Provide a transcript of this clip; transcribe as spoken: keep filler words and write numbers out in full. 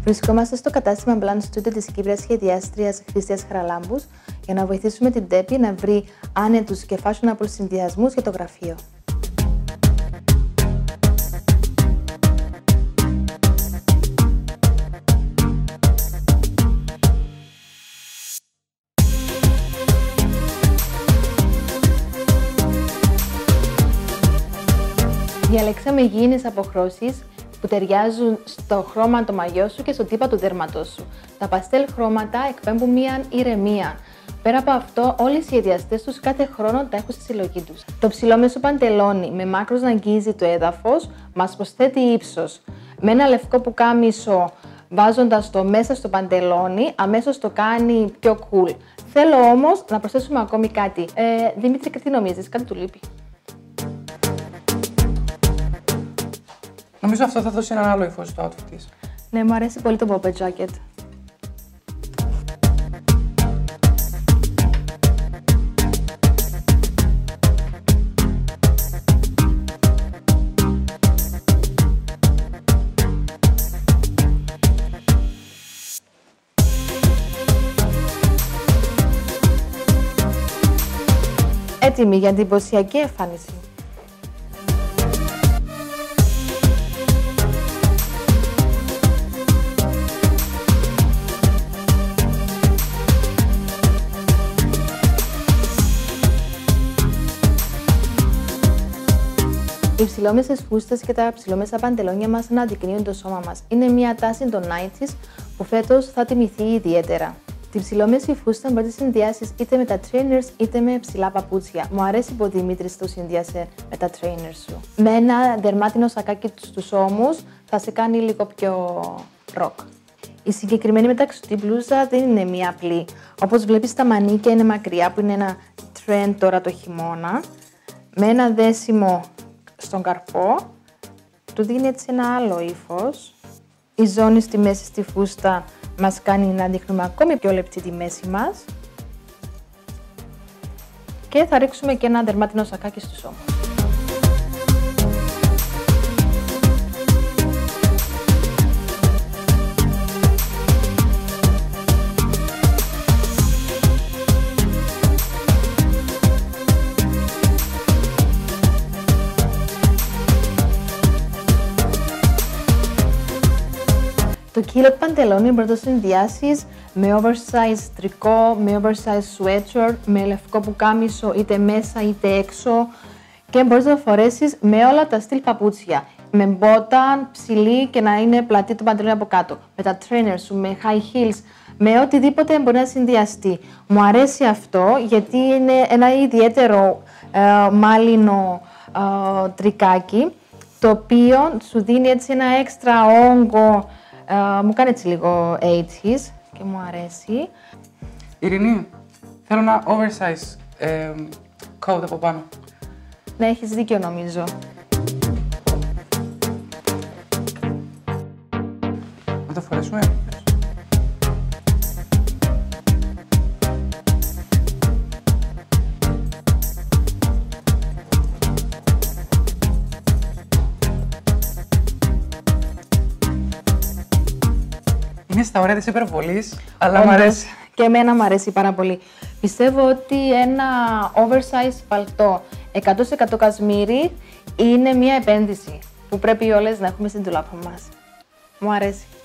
Βρισκόμαστε στο κατάστημα Bland Studio της Κύπριας σχεδιάστριας Χρήστιας Χαραλάμπους για να βοηθήσουμε την Τέπη να βρει άνετους και fashionable συνδυασμούς για το γραφείο. Διαλέξαμε γήινες αποχρώσεις που ταιριάζουν στο χρώμα το μαγιό σου και στο τύπα του δέρματός σου. Τα παστέλ χρώματα εκπέμπουν μία ηρεμία. Πέρα από αυτό, όλοι οι σχεδιαστές τους κάθε χρόνο τα έχουν στη συλλογή τους. Το ψηλόμεσο παντελόνι με μάκρος να αγγίζει το έδαφος μας προσθέτει ύψος. Με ένα λευκό πουκάμισο βάζοντας το μέσα στο παντελόνι, αμέσως το κάνει πιο cool. Θέλω όμως να προσθέσουμε ακόμη κάτι. Ε, Δημήτρη, τι νομίζεις, κάτι του λείπει? Νομίζω αυτό θα δώσει έναν άλλο υφό στο outfit της. Ναι, μου αρέσει πολύ το boba jacket. Έτοιμη για εντυπωσιακή εμφάνιση. Οι ψηλόμεσες φούστες και τα ψηλόμεσα παντελόνια μας αναδεικνύουν το σώμα μας. Είναι μια τάση των ενενήντα που φέτος θα τιμηθεί ιδιαίτερα. Την ψηλόμεση φούστα μπορεί να τη συνδυάσεις είτε με τα trainers είτε με ψηλά παπούτσια. Μου αρέσει που ο Δημήτρης το συνδυάσε με τα trainers σου. Με ένα δερμάτινο σακάκι στους ώμους θα σε κάνει λίγο πιο rock. Η συγκεκριμένη μεταξωτή μπλούζα δεν είναι μία απλή. Όπως βλέπεις, τα μανίκια είναι μακριά, που είναι ένα trend τώρα το χειμώνα. Με ένα δέσιμο στον καρπό, του δίνει έτσι ένα άλλο ύφος. Η ζώνη στη μέση στη φούστα μας κάνει να δείχνουμε ακόμη πιο λεπτή τη μέση μας. Και θα ρίξουμε και ένα δερμάτινο σακάκι στους ώμους. Το κίλοτ παντελόνι μπορεί να το συνδυάσεις με oversize τρικό, με oversize sweatshirt, με λευκό πουκάμισο είτε μέσα είτε έξω και μπορείς να το φορέσεις με όλα τα στυλ παπούτσια. Με μπότα, ψηλή και να είναι πλατή το παντελόνι από κάτω. Με τα trainers σου, με high heels, με οτιδήποτε μπορεί να συνδυαστεί. Μου αρέσει αυτό γιατί είναι ένα ιδιαίτερο ε, μάλινο ε, τρικάκι, το οποίο σου δίνει έτσι ένα έξτρα όγκο. Uh, μου κάνει έτσι λίγο ογδόντα και μου αρέσει. Ειρηνή, θέλω ένα oversize ε, coat από πάνω. Ναι, έχεις δίκιο νομίζω. Να το φορέσουμε. Είναι στα ωραία της υπερβολής, αλλά μου αρέσει. Και εμένα μου αρέσει πάρα πολύ. Πιστεύω ότι ένα oversize παλτό εκατό τοις εκατό κασμίρι είναι μια επένδυση που πρέπει όλες να έχουμε στην ντουλάπα μας. Μου αρέσει.